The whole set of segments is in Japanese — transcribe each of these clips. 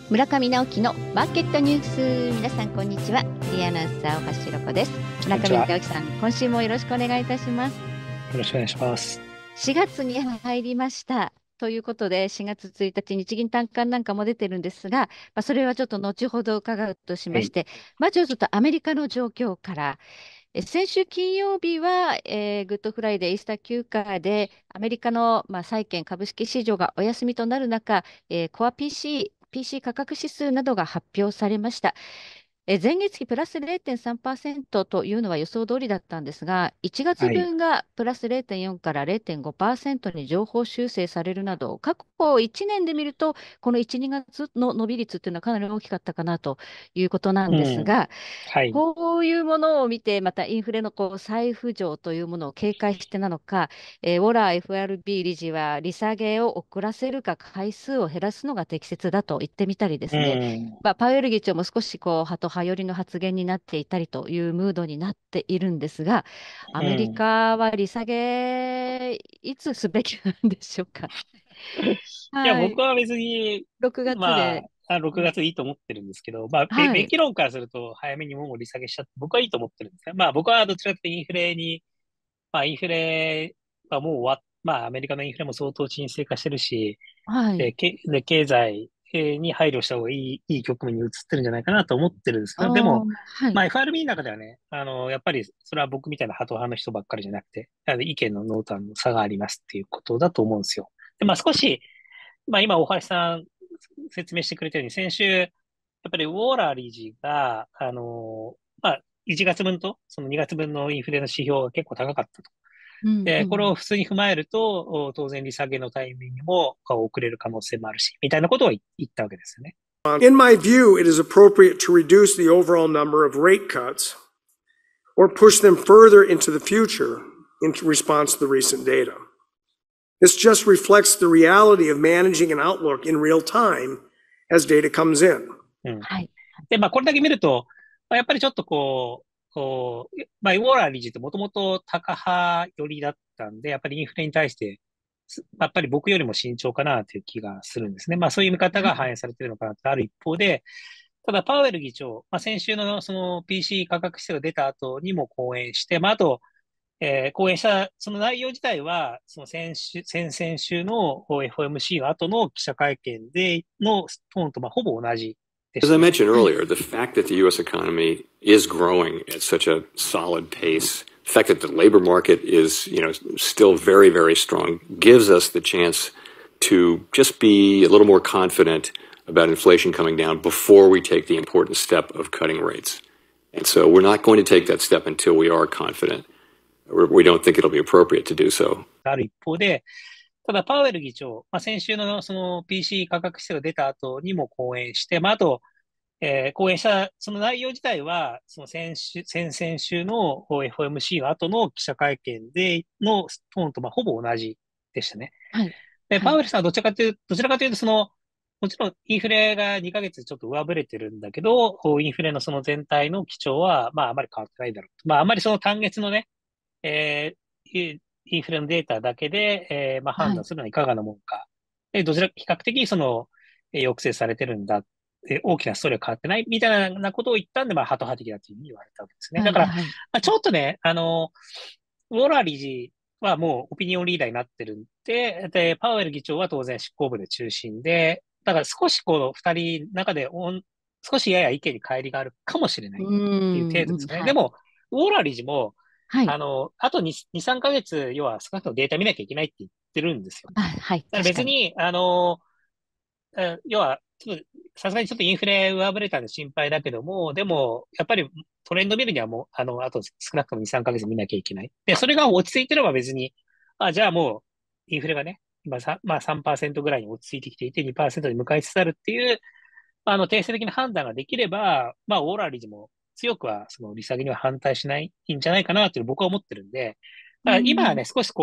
村上直樹のマーケットニュース。皆さんこんにちは。フリーアナウンサー大橋ろ子です。村上こんにちは。 直樹さん、今週もよろしくお願いいたします。 よろしくお願いします。 4月に入りました。ということで、4月1日、日銀短観なんかも出てるんですが、それはちょっと後ほど伺うとしはい。 まして、まずちょっとアメリカの状況から、先週金曜日は、グッドフライデー、イースター休暇で、アメリカの、債券株式市場がお休みとなる中、コア PC 価格指数などが発表されました。前月比プラス0.3%というのは予想通りだったんですが、1月はい。 分がプラス0.4から0.5%に上方修正されるなど、過去1年で見ると、この1、2月の伸び率というのはかなり大きかったかなということなんですうん。 が、 はい。 こういうものを見て、またインフレの再浮上というものを警戒してなのか、ウォラー FRB 理事は利下げを遅らせるか回数を減らすのが適切だと言ってみたりでうすね、 ん。 パウエル議長も少しハト派寄りの発言になっていたりというムードになっているんですが、アメリうん。 カは利下げ、いつすべきなんでしょうか。 いや、 はい。 僕は別に、 6月で。 6 うん、 月いいと思ってるんですけど、 はい。 べき論からすると、早めにもう利下げしちゃって、僕はいいと思ってるんですね。僕はどちらかというとインフレに、インフレはもう終わっ、アメリカのインフレも相当沈静化してるし、 はい。 経済に配慮した方がいい局面に移ってるんじゃないかなと思ってるんですが、でも、 はい。 FRB の中ではね、やっぱりそれは僕みたいなハト派の人ばっかりじゃなくて、意見の濃淡の差がありますっていうことだと思うんですよ。で、少し、今大橋さん説明してくれたように、先週、やっぱりウォーラー理事が、1月分とその2月分のインフレの指標が結構高かったと。 うんうで、これん。 を普通に踏まえると、当然利下げのタイミングも遅れる可能性もあるし、みたいなことを言ったわけですよね。 In my view, it is appropriate to reduce the overall number of rate cuts or push them further into the future in response to the recent data. This just reflects the reality of managing an outlook in real time as data comes in. うん。 はい。 で、これだけ見ると、やっぱりちょっとウォーラー理事ってもともと高派寄りだったんで、やっぱりインフレに対して、やっぱり僕よりも慎重かなという気がするんですね。そういう見方が反映されているのかなってある一方で、ただパウエル議長、先週のその PC 価格指数が出た後にも講演して、あと、講演したその内容自体は、その先々週の FOMC の後の記者会見でのトーンとほぼ同じでし As た I ね。 mentioned earlier, the fact that the U.S. economy is growing at such a solid pace, the fact that the labor market is, still very, very strong, gives us the chance to just be a little more confident about inflation coming down before we take the important step of cutting rates. And so we're not going to take that step until we are confident. We don't think it'll be appropriate to do so. ある一方で、ただパウエル議長、先週のその PC 価格指数が出た後にも講演して、あと、講演したその内容自体は、その先々週の FOMC の後の記者会見でのトーンとほぼ同じでしたね。 はい。 で、 はい。 パウエルさんはどちらかというと、もちろんインフレが2ヶ月ちょっと上振れてるんだけど、インフレのその全体の基調は、あまり変わってないだろうと。あまりその単月のね、インフレのデータだけで、判はい。 断するのはいかがなものか。どちら、比較的抑制されてるんだ。大きなストーリーは変わってないみたいなことを言ったんで、ハト派的だというふうに言われたわけですね。 はい。 だから、 はい。 ちょっとね、ウォーラー理事はもうオピニオンリーダーになってるんで、パウエル議長は当然執行部で中心で、だから少し二人の中で少しやや意見に乖離があるかもしれないっうていう程度ーん。 ですかね。 はい。 でも、ウォーラー理事も、 はい。 あと2、3ヶ月、要は少なくともデータ見なきゃいけないって言ってるんですよ。 はい。 だから確かに。 別に、要は、ちょっと、さすがにちょっとインフレ上振れたんで心配だけども、でも、やっぱりトレンド見るにはもう、あと少なくとも2、3ヶ月見なきゃいけない。で、それが落ち着いてれば別に、じゃあもう、インフレがね、今3%ぐらいに落ち着いてきていて、2%に向かいつつあるっていう、定性的な判断ができれば、オーラー理事も強くは、その利下げには反対しないんじゃないかなという僕は思ってるんで、 うん。 だから今はね、少し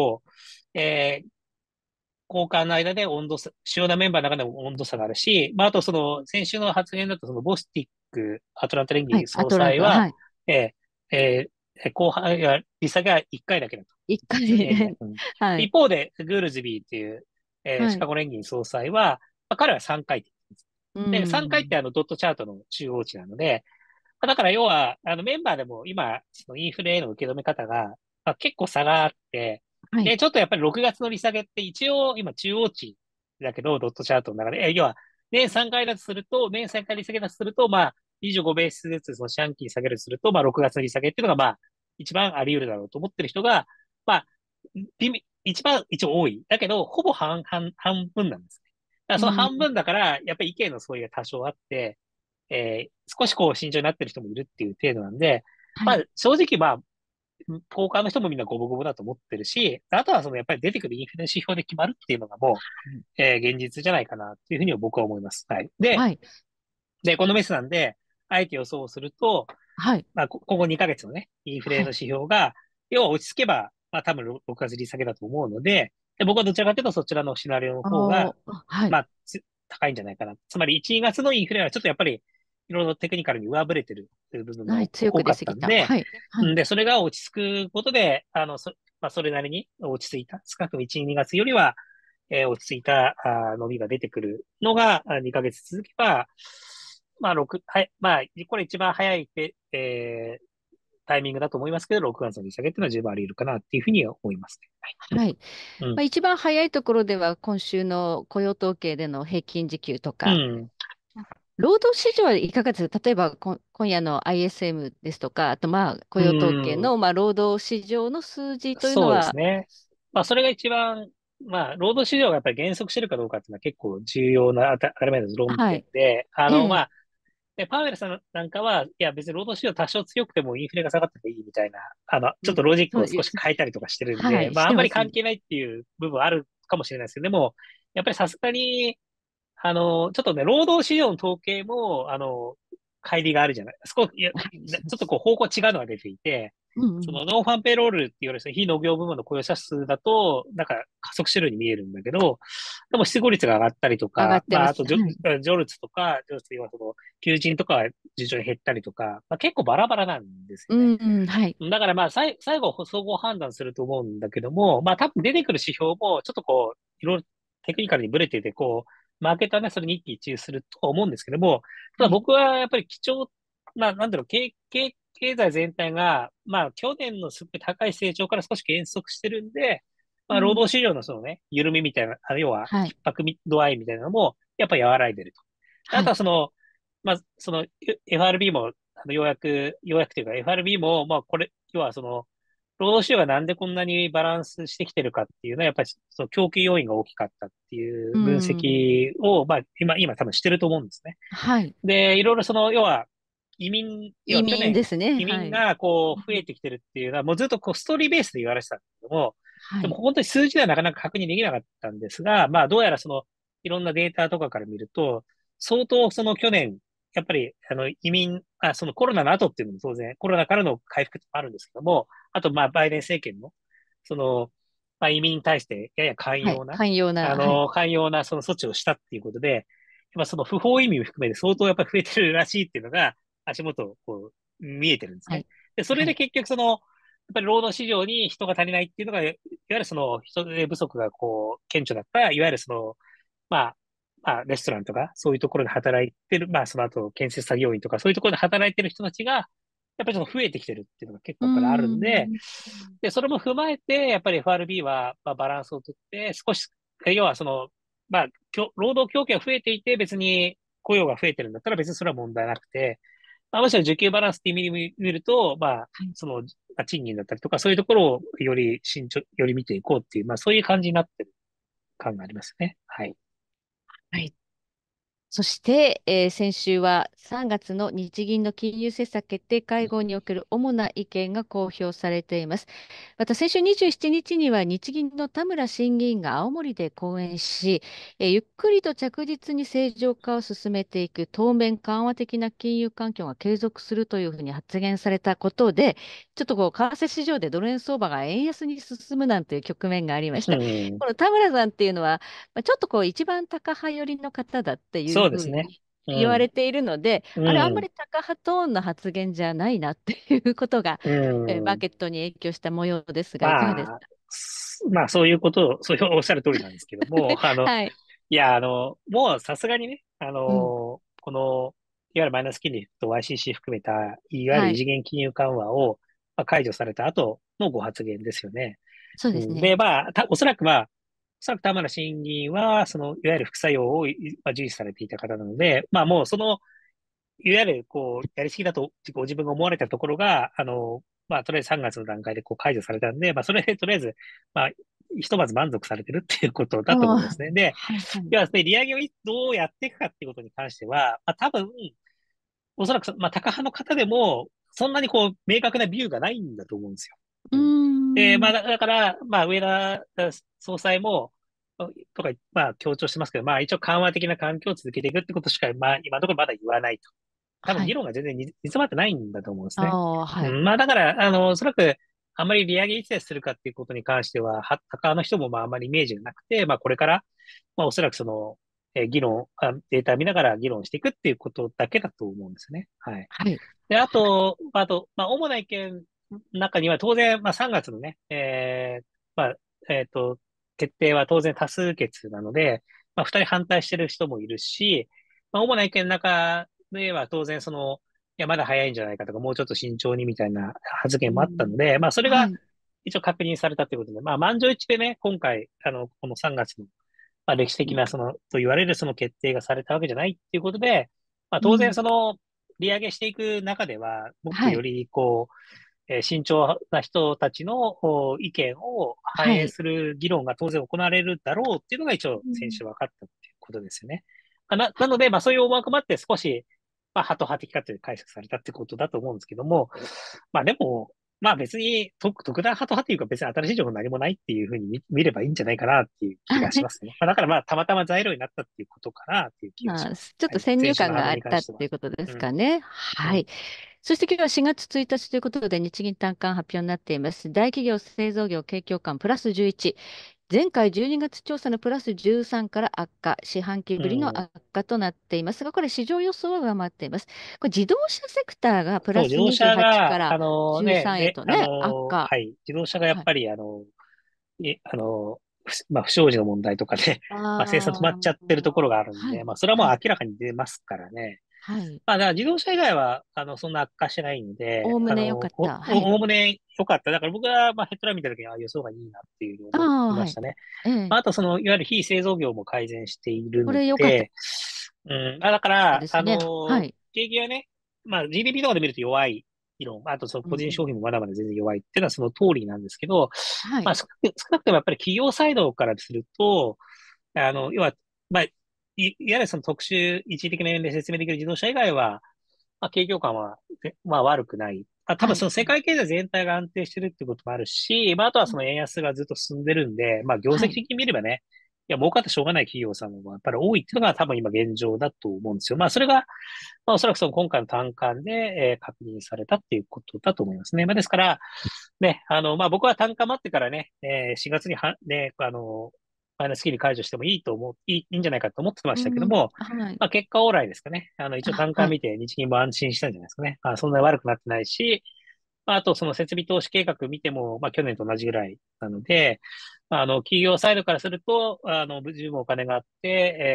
交換の間で主要なメンバーの中でも温度差があるし、あとその、先週の発言だと、そのボスティック、アトランタ連はい。ア銀総トランタ、 裁は、 はい。 え後半、利下げは1回だけだと。 一回。 年で。うん、 はい。 一方で、グールズビーっていう、シカはい。 ゴ連銀総裁は、彼は3回って言ってます。 うで、3回っん。 てドットチャートの中央値なので、だから要は、メンバーでも今、そのインフレへの受け止め方が、結構差があって、 はい。 で、ちょっとやっぱり6月の利下げって一応今中央値だけど、ドットチャートの中で、要は、年3回だとすると、年3回利下げだとすると、25ベースずつその四半期に下げるとすると、6月の利下げっていうのが、一番あり得るだろうと思ってる人が、まあ、一番一応多い。だけど、ほぼ半分なんですね。だからそのうん。 半分だから、やっぱり意見の相違が多少あって、少しこう慎重になってる人もいるっていう程度なんで、 はい。 正直ポーカーの人もみんな五分五分だと思ってるし、あとはそのやっぱり出てくるインフレ指標で決まるっていうのがもう、現実じゃないかなっていうふうに僕は思います。はい。で、 はい。 このメスなんで、あえて予想すると、 はい。 今後2ヶ月のね、インフレのはい。 指標が、要は落ち着けば、多分6月利下げだと思うので、僕はどちらかというとそちらのシナリオの方が、 はい。 高いんじゃないかな。つまり1、2月のインフレはちょっとやっぱり、いろいろテクニカルに上振れてる部分がはい。強く多かっ出すぎた。 たんで、 はい。はい。 で、それが落ち着くことで、それなりに落ち着いた。少なくとも1、2月よりは、落ち着いた伸びが出てくるのが2ヶ月続けば、はい、これ一番早いタイミングだと思いますけど、6月の利下げっていうのは十分あり得るかなっていうふうには思いますね。 はい。 はい。 一番早いところでは、今週の雇用統計での平均時給とうん。 か、 うん。 労働市場はいかがですか？例えば、今夜の ISM ですとか、あと、雇う用統計ん。 の、労働市場の数字というのそうですは、 ね。それが一番、労働市場がやっぱり減速してるかどうかっていうのは結構重要な当たり前の論はい。 点で、 ええ、 パウエルさんなんかは、いや別に労働市場多少強くてもインフレが下がってもいいみたいな、ちょっとロジックを少し変えたりとかしてるんで、 はい、しあんまりてますね。 関係ないっていう部分はあるかもしれないですけど、でも、やっぱりさすがに、ちょっとね、労働市場の統計も、乖離があるじゃない。いや、 はい、 ちします。 ょっとこう方向違うのが出ていて、 うんうん。 そのノンファンペロールって言われる非農業部門の雇用者数だと、なんか加速してるように見えるんだけど、でも失業率が上がったりと上がっか、あとてます。はい。 ジョルツとか、ジョルツはその、求人とかは順調に減ったりとか、結構バラバラなんですよね。 うん、うん、はい。 だから最後総合判断すると思うんだけども、多分出てくる指標も、ちょっとこう、いろいろテクニカルにブレてて、こう、マーケットはね、それに一喜一憂するとは思うんですけども、ただはい。 僕はやっぱりなんだろう、経済全体が、去年のすごい高い成長から少し減速してるんで、労うん、 働市場のそのね、緩みみたいな、要ははい。 逼迫度合いみたいなのも、やっぱ和らいでると。あはい。 とはその FRB も、ようやくというか FRB も、要はその、労働市場がなんでこんなにバランスしてきてるかっていうのは、やっぱりその供給要因が大きかったっていうう分ん。 析を、今多分してると思うんですね。 はい。 で、いろいろその、要移は去年、 民ですね。 移はい。 民がこう増うん、 えてきてるっていうのは、もうずっとこうストーリーベースで言われてたんだけども、 はい。 でも本当に数字ではなかなか確認できなかったんですが、どうやらその、いろんなデータとかから見ると、相当その去年、やっぱり、そのコロナの後っていうのも当然、コロナからの回復もあるんですけども、あと、バイデン政権の、その、移民に対してややはい。寛容な、はい。 寛容なその措置をしたっていうことで、やっぱその不法移民を含めて相当やっぱり増えてるらしいっていうのが、足元、こう、見えてるんですね。 はい。 で、それはい。 で結局やっぱり労働市場に人が足りないっていうのが、いわゆるその人手不足がこう、顕著だった、いわゆるまあ、レストランとか、そういうところで働いてる、その後、建設作業員とか、そういうところで働いてる人たちが、やっぱりちょっと増えてきてるっていうのが結構うやっぱりあるんで、 ん。 で、それも踏まえて、やっぱり FRB は、バランスをとって、少し、要は労働供給が増えていて、別に雇用が増えてるんだったら別にそれは問題なくて、むしろ需給バランスっていう意味で見ると、 はい。 その、賃金だったりとか、そういうところをより見ていこうっていう、そういう感じになってる感がありますね。はい。 はい。そして、先週は3月の日銀の金融政策決定会合における主な意見が公表されています。また先週27日には日銀の田村審議員が青森で講演し、ゆっくりと着実に正常化を進めていく当面緩和的な金融環境が継続するというふうに発言されたことで、ちょっと為替市場でドル円相場が円安に進むなんていう局面がありましうた。 ん。 この田村さんっていうのは、ちょっと一番タカ派寄りの方だっていうそうですね。 ふうにうん。 言われているので、あれ、あんまうん。 りタカ派トーンの発言じゃないなっていうことが、 うマーん。 ケットに影響した模様ですが、いかがですまあ、 か？ そういうおっしゃる通りなんですけども、 はい。 いや、もうさすがにね、 うん。 この、いわゆるマイナス金利と YCC 含めた、いわゆるはい。 異次元金融緩和を、解除された後のご発言ですよね。 そううん、で、 ですね。 おそらくおそらく田村審議員は、いわゆる副作用を、重視されていた方なので、もういわゆる、やりすぎだと、ご自分が思われたところが、とりあえず3月の段階で解除されたんで、それでとりあえず、まあ、ひとまず満足されてるっていうことだと思いますね。で、 はい、はい。 では、利上げをどうやっていくかっていうことに関しては、多分、おそらくタカ派の方でも、そんなに明確なビューがないんだと思うんですよ。 うーうん。で、 ん。 だから、上田総裁も、とか、強調してますけど、一応緩和的な環境を続けていくってことしか、今のところまだ言わないと。多分はい。 議論が全然煮詰まってないんだと思うんですね。 ああ、はい。 うん、だから、おそらく、あまり利上げいつでするかっていうことに関しては、タカの人もあまりイメージがなくて、これから、おそらく議論、データ見ながら議論していくっていうことだけだと思うんですね。はい。 はい。 で、主な意見の中には当然、3月のね、まあ、決定は当然多数決なので、二人反対してる人もいるし、主な意見の中では当然いや、まだ早いんじゃないかとか、もうちょっと慎重にみたいな発言もあったうん。 ので、それがはい。 一応確認されたということで、満場一致でね、今回、この3月の歴史的なと言われるその決定がされたわけじゃないっていうことで、当然うん。 利上げしていく中では、もっとはい。 より慎重な人たちの意見を反映はい。 する議論が当然行われるだろうっていうのが一応うん。 先週分かったっていうことですよね。なので、そういう思惑もあって少し、ハト派的かという解釈されたってことだと思うんですけども、でも、別に特段ハト派というか別に新しい情報何もないっていうふうに見ればいいんじゃないかなっていう気がしますね。だからたまたま材料になったっていうことかなっていう気がします。 ちょっはい。 と先入先週の反観があったっ応に関しては。 ていうことでうん。 すかね。 うん。 はい。そして今日は4月1日ということで、日銀短観発表になっています。大企業製造業景況感プラス11。前回12月調査のプラス13から悪化、四半期ぶりのうん。 悪化となっていますが、これ市場予想は上回っています。これ自動車セクターがプそう、 ラス自動車 28かが、 ら13へで、 とね、悪化。 はい。自動車がやっはい。 ぱり、いあの、不祥事の問題とかで、生産止まっちゃあってるところがああ、 るんで、 はい、 それはもうはい、 明らかに出ますからね。 はい。 だから自動車以外は、そんな悪化してないんで、 おおむね良かった。はい。 おおむね良かった。だから僕は、ヘッドライン見たときに、予想がいいなっていうふうに思ああ、はい。 いましたね。 ええ、 あといわゆる非製造業も改善しているこのれ良かったで、うん。だから、 ですね。はい。 景気はね、GDP とかで見ると弱い議論、あと個人うん、 消費もまだまだ全然弱いっていうのはその通りなんですけど、 はい。 少なくてもやっぱり企業サイドからすると、要は、いわゆる特殊、一時的な面で説明できる自動車以外は、景況感は、悪くない。多分はい。 その世界経済全体が安定してるってこともあるし、あとはその円安がずっと進んでるんで、業はい。 績的に見ればね、いや、儲かってしょうがない企業さんもやっぱり多いっていうのが多分今現状だと思うんですよ。それが、おそらく今回の単価で、確認されたっていうことだと思いますね。ですから、ね、僕は単価待ってからね、4月にね、マイナス金利解除してもいいんじゃないかと思ってましたけどうん、 も、 はい。 結果オーライですかね。一応単価はい。 見て日銀も安心したんじゃないですかね。そんなに悪くなってないし、あとその設備投資計画見ても、去年と同じぐらいなので、企業サイドからすると、十分お金があって、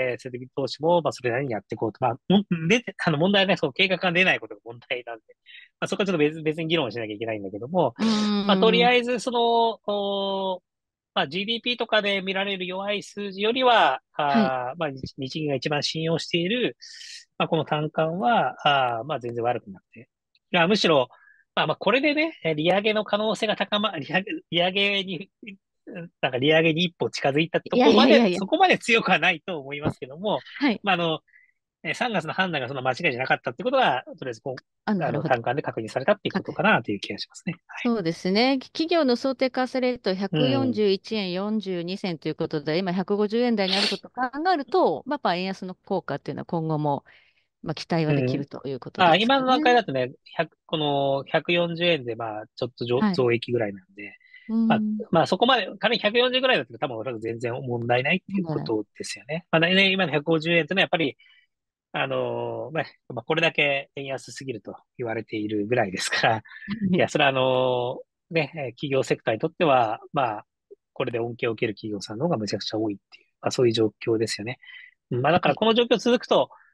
設備投資も、それなりにやっていこうと。問題はね、その計画が出ないことが問題なんで、そこはちょっと別に議論しなきゃいけないんだけども、 うとりーん。 あえず、GDP とかで見られる弱い数字よりは、 はい。 日銀が一番信用している、この単価は、全然悪くなって。むしろ、これでね、利上げの可能性が利上げに、利上げに一歩近づいたといやこまで、 いやいやいや。 そこまで強くはないと思いますけども、 はい。 3月の判断がそんな間違いじゃなかったってことは、とりあえずなるほど。 単価で確認されたっていうことかなという気がしますね。はい。 そうですね。企業の想定為替レートうん。 141円42銭ということで、今150円台にあることを考えると、やっぱ円安の効果っていうのは今後も、期待はできるうん。 ということです今の段階かね。 だとね、この140円で、ちょっとはい。 増益ぐらいなんで、 うん。 そこまで、仮に140ぐらいだったら多分おそらく全然問題ないっていう問題ない。 ことですよね。今の150円ってのはやっぱり、これだけ円安すぎると言われているぐらいですから、いや、それは企業セクターにとっては、これで恩恵を受ける企業さんの方がむちゃくちゃ多いっていう、そういう状況ですよね。だからはい。 この状況続くと、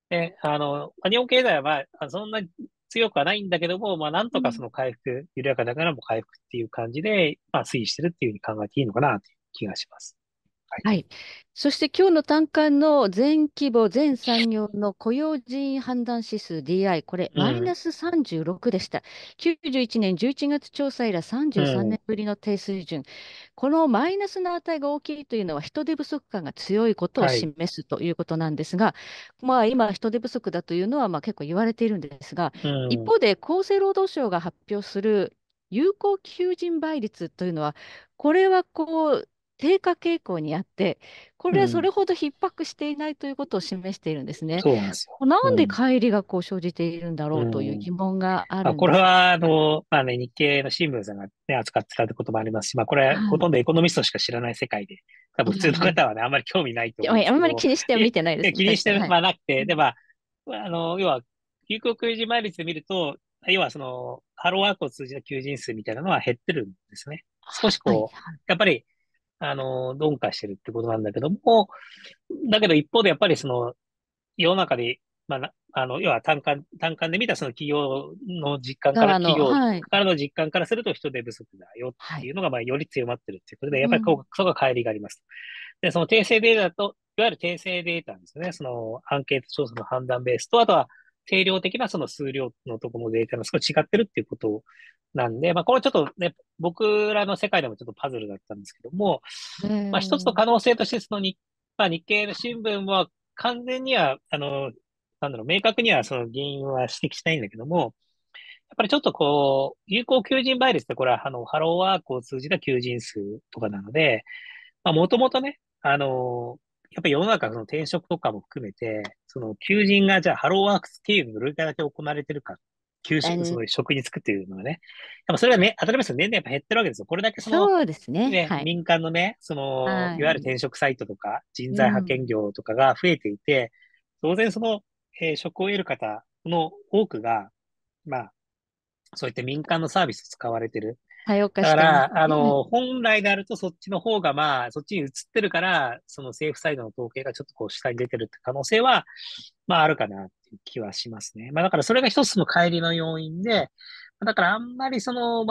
で、日本経済はそんなに強くはないんだけども、なんとかその回復、緩やかだからも回復っていう感じで、推移してるっていうふうに考えていいのかなという気がします。はい。 はい。そして今日の短観の全規模、全産業の雇用人員判断指数 DI、これうん、 マイナス36でした。91年11月調査以来う 33 ん、 年ぶりの低水準。このマイナスの値が大きいというのは人手不足感が強いことをはい、 示すということなんですが、今人手不足だというのは結構言われているんですが、 うん、 一方で厚生労働省が発表する有効求人倍率というのは、これは低下傾向にあって、これはそうん、 れほど逼迫していないということを示しているんですね。 そうなんですよ。 なんでうん、 乖離が生じているんだろううというん。 疑問があるんです。 これは、日経の新聞さんがね、扱ってたってこともありますし、これ、 はい。 ほとんどエコノミストしか知らない世界で、多分普通のはい。 方はね、あんまり興味ないと思うんであんまりすけど、 気にしてはいや、 見てないですね。 気にして、 確かに。はい。 なくて、で、 うん。 要は、有効求人倍率で見ると、要はハローワークを通じた求人数みたいなのは減ってるんですね。少しはい。はい。 やっぱり、鈍化してるってことなんだけども、だけど一方でやっぱり世の中で、要は単価で見たその企業の実感から、企業はい。 からの実感からすると人手不足だよっはい。 ていうのが、より強まってるっていうことで、やっぱりうん。 そこが乖離があります。で、その訂正データと、いわゆる訂正データですね。アンケート調査の判断ベースと、あとは定量的なその数量のところのデータが少し違ってるっていうことなんで、これちょっとね、僕らの世界でもちょっとパズルだったんですけども、 え一つのー、 可能性として、日経の新聞は完全には、明確にはその原因は指摘しないんだけども、やっぱりちょっと有効求人倍率ってこれは、ハローワークを通じた求人数とかなので、もともとね、やっぱり世の中その転職とかも含めて、その求人がじゃあハローワークス経由でどれだけ行われてるか、そえの職に就くっていうのはね、やっぱそれがね、当たり前ですよ。年々やっぱ減ってるわけですよ。これだけそうですね。 ね、 はい。 民間のね、いわゆるはい。 転職サイトとか人材派遣うん。 業とかが増えていて、当然職を得る方の多くが、まあ、そういった民間のサービスを使われてる。 多様化してますだから、 ね。 本来であるとそっちの方が、そっちに移ってるから、その政府サイドの統計がちょっと下に出てるって可能性は、あるかなっていう気はしますね。だからそれが一つの乖離の要因で、だからあんまり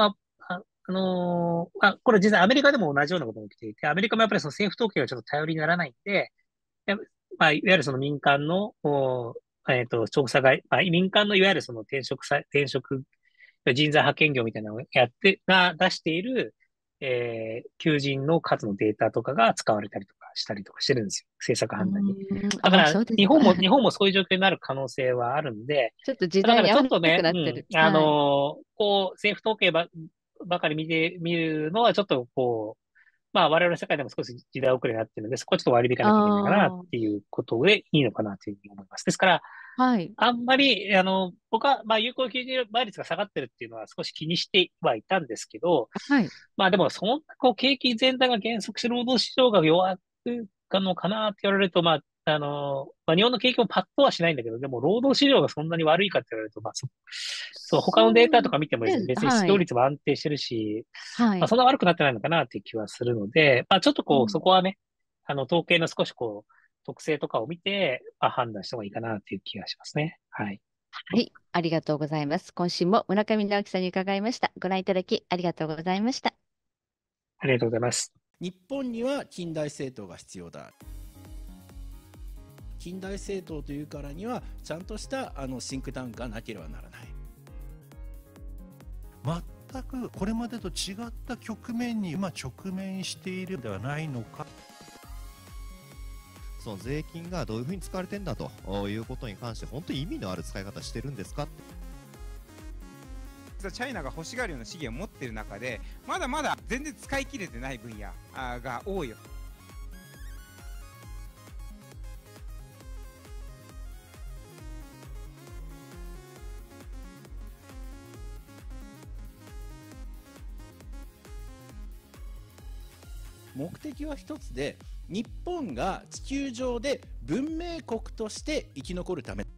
これ実際アメリカでも同じようなことが起きていて、アメリカもやっぱりその政府統計がちょっと頼りにならないんで、やいわゆるその民間の、調査外、民間のいわゆるその転職人材派遣業みたいなのを出している、求人の数のデータとかが使われたりとかしたりとかしてるんですよ。政策う判断に。 ん。ああ、 だから、 そうですか。 日本もそういう状況になる可能性はあるんで、 ちょっと時だから代に合わなちょっとね、 くなってる。はい。 政府統計ばかり見るのはちょっと我々の世界でも少し時代遅れになってるので、そこはちょっと割り引かなきゃいけないかなっああ、 ていうことでいいのかなというふうに思います。ですから、 はい。 あんまり、僕は、有効求人倍率が下がってるっていうのは少し気にしてはいたんですけど、 はい。 でも、そんな、景気全体が減速して労働市場が弱くかのかなって言われると、日本の景気もパッとはしないんだけど、でも、労働市場がそんなに悪いかって言われると、そう、他のデータとそうか見てもですね、別に失はい。 業率も安定してるし、 はい。 そんな悪くなってないのかなっていう気はするので、ちょっとそうん。 こはね、統計の少し特性とかを見て、判断した方がいいかなっていう気がしますね。はい。 はい。ありがとうございます。今週も村上直樹さんに伺いました。ご覧いただきありがとうございました。 ありがとうございます。 日本には近代政党が必要だ。近代政党というからにはちゃんとしたシンクタンクがなければならない。 全くこれまでと違った局面に今直面しているのではないのか。 その税金がどういうふうに使われてんだということに関して本当に意味のある使い方してるんですか。 チャイナが欲しがるような資源を持っている中で、まだまだ全然使い切れてない分野が多いよ。 目的は一つで、日本が地球上で文明国として生き残るため。